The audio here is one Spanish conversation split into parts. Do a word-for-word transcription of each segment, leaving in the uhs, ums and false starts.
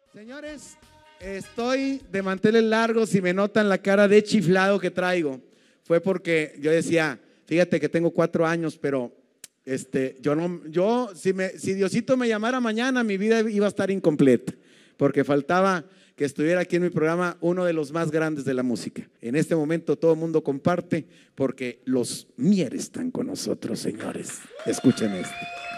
Señores, estoy de manteles largos y me notan la cara de chiflado que traigo. Fue porque yo decía, fíjate que tengo cuatro años, pero este, yo no, yo si, me, si Diosito me llamara mañana, mi vida iba a estar incompleta, porque faltaba que estuviera aquí en mi programa uno de los más grandes de la música. En este momento todo el mundo comparte porque los Mier están con nosotros, señores. Escuchen esto.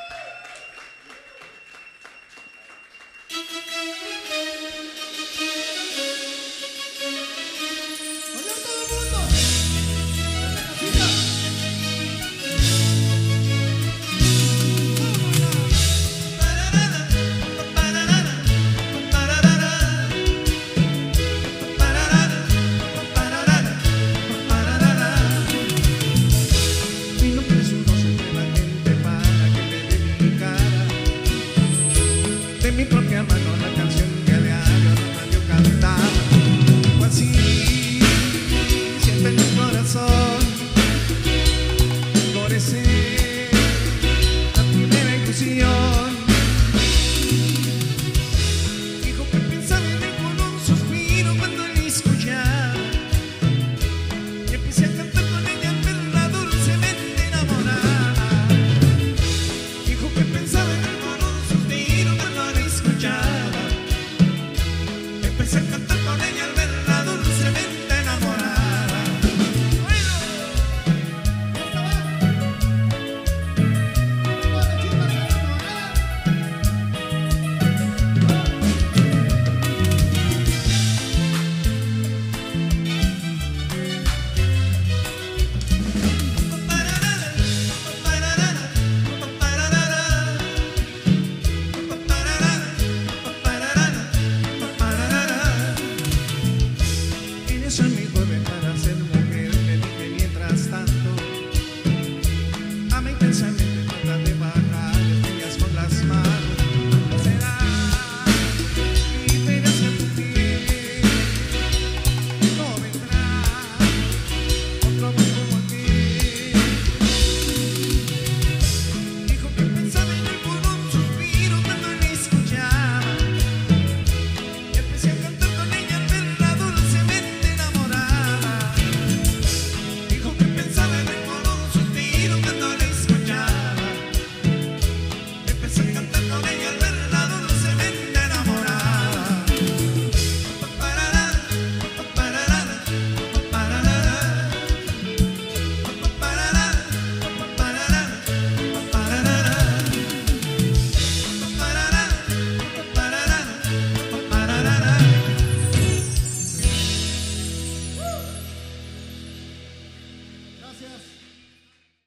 Mi propia mano la canción que a diario la radio cantaba, o así siempre en mi corazón florece la primera ilusión. Dijo que pensaba en él con un suspiro cuando él escuchaba y empecé a cantar con ella, verla dulcemente enamorada. Dijo que pensaba en él con un suspiro cuando escuchaba, empecé a cantar con ella al verla dulcemente enamorada. Bueno, esta va. Eres mi joven para ser mujer, le dije mientras tanto. Ama intensamente, trata de bajar estrellas con las manos. No será y verás que tu piel no vendrá otro amor como aquel. Dijo que pensaba en él con un suspiro cuando él escuchaba y empecé a cantar con ella al verla dulcemente enamorada. Dijo que pensaba en él con un suspiro cuando la escuchaba. Empecé a cantar con ella al verla dulcemente enamorada. Parará, parará, parará, parará, parará, parará, parará, parará, parará. Gracias.